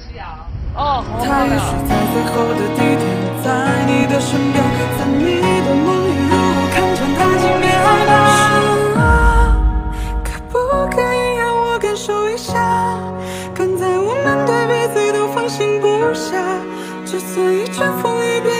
哦，好他也许在最后的地点，在你的身边，在你的梦里，如果看见他，请别害怕。可不可以让我感受一下？刚才我们对彼此都放心不下，就算一阵风一变。